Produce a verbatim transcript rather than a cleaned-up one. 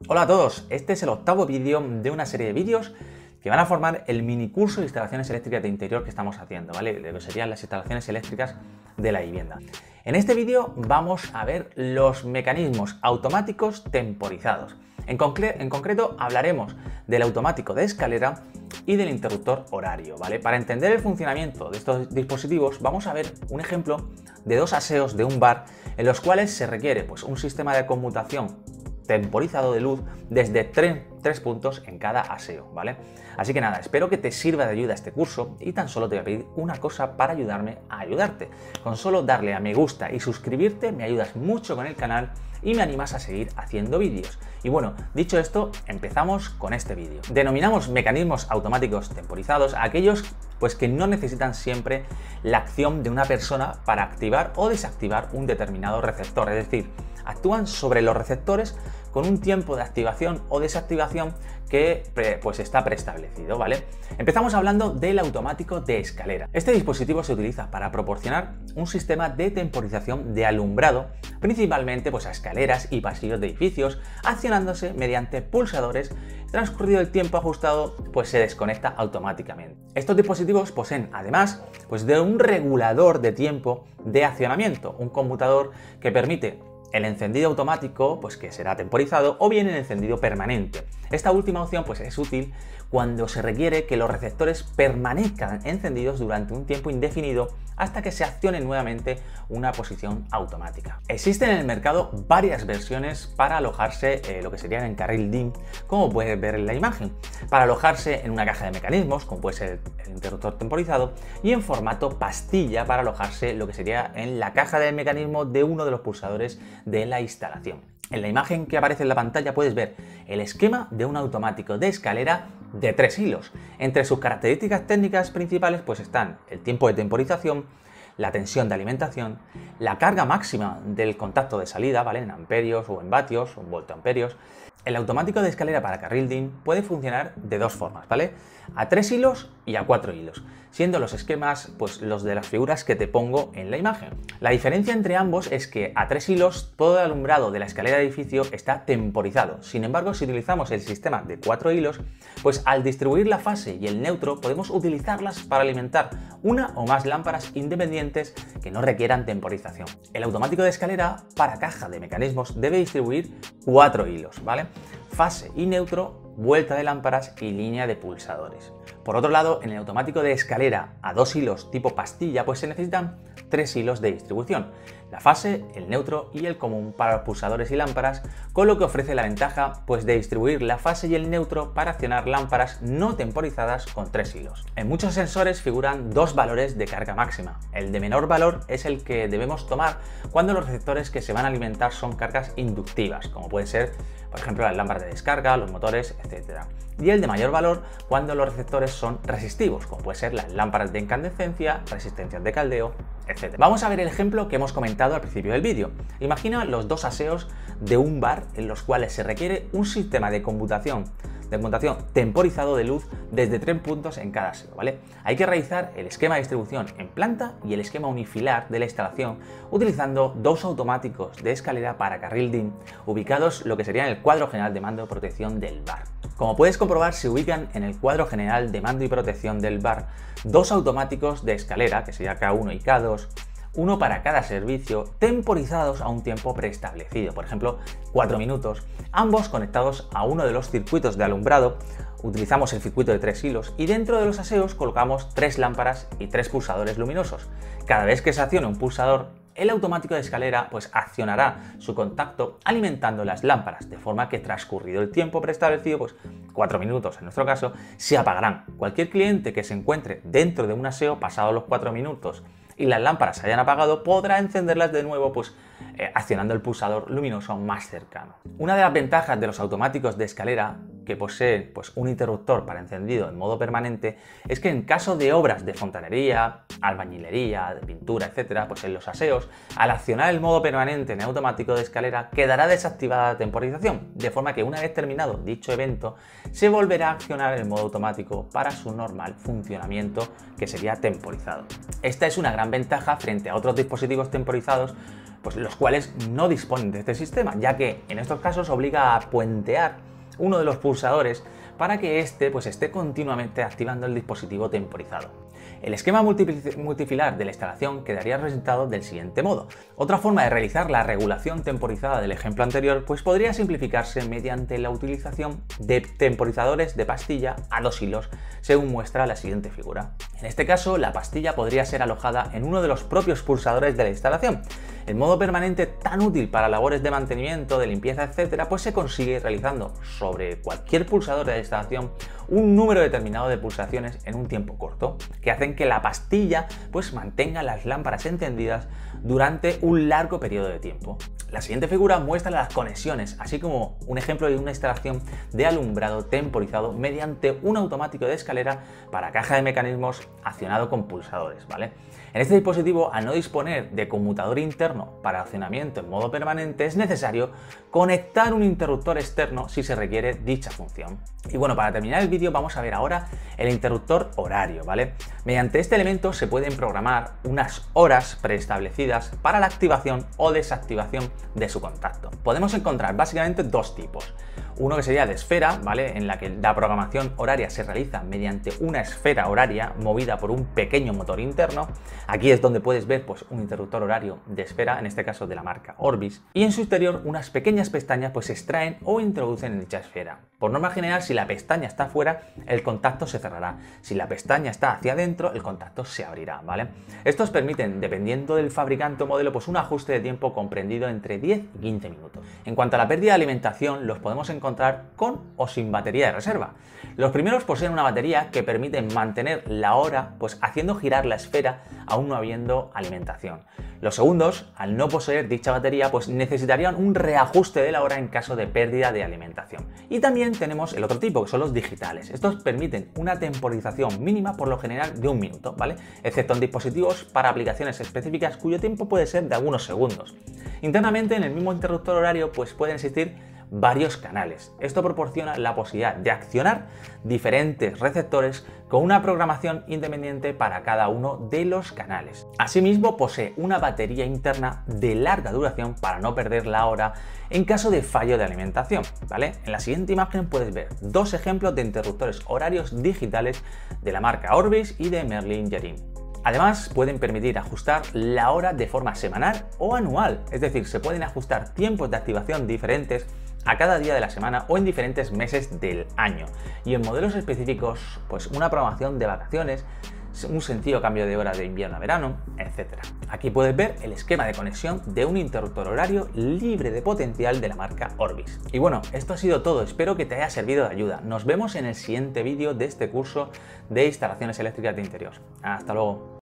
Hola a todos, este es el octavo vídeo de una serie de vídeos que van a formar el mini curso de instalaciones eléctricas de interior que estamos haciendo, ¿vale? Lo que serían las instalaciones eléctricas de la vivienda. En este vídeo vamos a ver los mecanismos automáticos temporizados. En, concre en concreto hablaremos del automático de escalera y del interruptor horario, ¿vale? Para entender el funcionamiento de estos dispositivos vamos a ver un ejemplo de dos aseos de un bar en los cuales se requiere pues, un sistema de conmutación temporizado de luz desde tres puntos en cada aseo, ¿vale? Así que nada, espero que te sirva de ayuda este curso y tan solo te voy a pedir una cosa para ayudarme a ayudarte. Con solo darle a me gusta y suscribirte me ayudas mucho con el canal y me animas a seguir haciendo vídeos. Y bueno, dicho esto, empezamos con este vídeo. Denominamos mecanismos automáticos temporizados a aquellos pues, que no necesitan siempre la acción de una persona para activar o desactivar un determinado receptor, es decir, actúan sobre los receptores con un tiempo de activación o desactivación que pues está preestablecido, ¿vale? Empezamos hablando del automático de escalera. Este dispositivo se utiliza para proporcionar un sistema de temporización de alumbrado, principalmente pues, a escaleras y pasillos de edificios, accionándose mediante pulsadores. Transcurrido el tiempo ajustado, pues se desconecta automáticamente. Estos dispositivos poseen además pues, de un regulador de tiempo de accionamiento, un conmutador que permite el encendido automático, pues que será temporizado, o bien el encendido permanente. Esta última opción pues, es útil cuando se requiere que los receptores permanezcan encendidos durante un tiempo indefinido hasta que se accione nuevamente una posición automática. Existen en el mercado varias versiones para alojarse eh, lo que sería en carril D I M, como puedes ver en la imagen, para alojarse en una caja de mecanismos, como puede ser el interruptor temporizado, y en formato pastilla para alojarse lo que sería en la caja de mecanismos de uno de los pulsadores de la instalación. En la imagen que aparece en la pantalla puedes ver el esquema de un automático de escalera de tres hilos. Entre sus características técnicas principales pues están el tiempo de temporización, la tensión de alimentación, la carga máxima del contacto de salida, ¿vale? En amperios o en vatios o en voltamperios. El automático de escalera para carril D I M puede funcionar de dos formas, ¿vale? A tres hilos y a cuatro hilos, siendo los esquemas pues los de las figuras que te pongo en la imagen. La diferencia entre ambos es que a tres hilos todo el alumbrado de la escalera de edificio está temporizado. Sin embargo, si utilizamos el sistema de cuatro hilos, pues al distribuir la fase y el neutro podemos utilizarlas para alimentar una o más lámparas independientes que no requieran temporización. El automático de escalera para caja de mecanismos debe distribuir cuatro hilos, ¿vale? Fase y neutro, vuelta de lámparas y línea de pulsadores. Por otro lado, en el automático de escalera a dos hilos tipo pastilla, pues se necesitan tres hilos de distribución, la fase, el neutro y el común para los pulsadores y lámparas, con lo que ofrece la ventaja pues, de distribuir la fase y el neutro para accionar lámparas no temporizadas con tres hilos. En muchos sensores figuran dos valores de carga máxima. El de menor valor es el que debemos tomar cuando los receptores que se van a alimentar son cargas inductivas, como pueden ser, por ejemplo, las lámparas de descarga, los motores, etcétera. Y el de mayor valor cuando los receptores son resistivos, como pueden ser las lámparas de incandescencia, resistencias de caldeo, etcétera. Vamos a ver el ejemplo que hemos comentado al principio del vídeo. Imagina los dos aseos de un bar en los cuales se requiere un sistema de conmutación de conmutación temporizado de luz desde tres puntos en cada aseo, ¿vale? Hay que realizar el esquema de distribución en planta y el esquema unifilar de la instalación utilizando dos automáticos de escalera para carril D I M ubicados lo que sería en el cuadro general de mando y protección del bar. Como puedes comprobar, se ubican en el cuadro general de mando y protección del bar dos automáticos de escalera, que sería K uno y K dos, uno para cada servicio, temporizados a un tiempo preestablecido, por ejemplo, cuatro minutos, ambos conectados a uno de los circuitos de alumbrado. Utilizamos el circuito de tres hilos y dentro de los aseos colocamos tres lámparas y tres pulsadores luminosos. Cada vez que se accione un pulsador, el automático de escalera pues accionará su contacto alimentando las lámparas, de forma que transcurrido el tiempo preestablecido, pues cuatro minutos en nuestro caso, se apagarán. Cualquier cliente que se encuentre dentro de un aseo pasados los cuatro minutos y las lámparas se hayan apagado, podrá encenderlas de nuevo pues eh, accionando el pulsador luminoso más cercano. Una de las ventajas de los automáticos de escalera que posee pues, un interruptor para encendido en modo permanente es que en caso de obras de fontanería, albañilería, de pintura, etcétera, pues en los aseos, al accionar el modo permanente en el automático de escalera quedará desactivada la temporización, de forma que una vez terminado dicho evento se volverá a accionar el modo automático para su normal funcionamiento, que sería temporizado. Esta es una gran ventaja frente a otros dispositivos temporizados pues los cuales no disponen de este sistema, ya que en estos casos obliga a puentear uno de los pulsadores para que éste pues, esté continuamente activando el dispositivo temporizado. El esquema multifilar de la instalación quedaría representado del siguiente modo. Otra forma de realizar la regulación temporizada del ejemplo anterior pues podría simplificarse mediante la utilización de temporizadores de pastilla a dos hilos, según muestra la siguiente figura. En este caso, la pastilla podría ser alojada en uno de los propios pulsadores de la instalación. El modo permanente, tan útil para labores de mantenimiento, de limpieza, etcétera, pues se consigue realizando sobre cualquier pulsador de la instalación un número determinado de pulsaciones en un tiempo corto, que hacen que la pastilla pues mantenga las lámparas encendidas durante un largo periodo de tiempo. La siguiente figura muestra las conexiones, así como un ejemplo de una instalación de alumbrado temporizado mediante un automático de escalera para caja de mecanismos accionado con pulsadores, ¿vale? En este dispositivo, al no disponer de conmutador interno para accionamiento en modo permanente, es necesario conectar un interruptor externo si se requiere dicha función. Y bueno, para terminar el vídeo vamos a ver ahora el interruptor horario, ¿vale? Mediante este elemento se pueden programar unas horas preestablecidas para la activación o desactivación de su contacto. Podemos encontrar básicamente dos tipos. Uno que sería de esfera, ¿vale? En la que la programación horaria se realiza mediante una esfera horaria movida por un pequeño motor interno. Aquí es donde puedes ver pues, un interruptor horario de esfera, en este caso de la marca Orbis. Y en su exterior unas pequeñas pestañas pues, se extraen o introducen en dicha esfera. Por norma general, si la pestaña está fuera, el contacto se cerrará. Si la pestaña está hacia adentro, el contacto se abrirá, ¿vale? Estos permiten, dependiendo del fabricante o modelo, pues un ajuste de tiempo comprendido entre diez y quince minutos. En cuanto a la pérdida de alimentación, los podemos encontrar con o sin batería de reserva. Los primeros poseen una batería que permite mantener la hora pues haciendo girar la esfera aún no habiendo alimentación. Los segundos, al no poseer dicha batería, pues necesitarían un reajuste de la hora en caso de pérdida de alimentación. Y también tenemos el otro tipo, que son los digitales. Estos permiten una temporización mínima, por lo general de un minuto, ¿vale? Excepto en dispositivos para aplicaciones específicas cuyo tiempo puede ser de algunos segundos. Internamente, en el mismo interruptor horario, pues pueden existir varios canales. Esto proporciona la posibilidad de accionar diferentes receptores con una programación independiente para cada uno de los canales. Asimismo, posee una batería interna de larga duración para no perder la hora en caso de fallo de alimentación, ¿vale? En la siguiente imagen puedes ver dos ejemplos de interruptores horarios digitales de la marca Orbis y de Merlin Gerin. Además, pueden permitir ajustar la hora de forma semanal o anual, es decir, se pueden ajustar tiempos de activación diferentes a cada día de la semana o en diferentes meses del año. Y en modelos específicos, pues una programación de vacaciones, un sencillo cambio de hora de invierno a verano, etcétera. Aquí puedes ver el esquema de conexión de un interruptor horario libre de potencial de la marca Orbis. Y bueno, esto ha sido todo, espero que te haya servido de ayuda. Nos vemos en el siguiente vídeo de este curso de instalaciones eléctricas de interior. Hasta luego.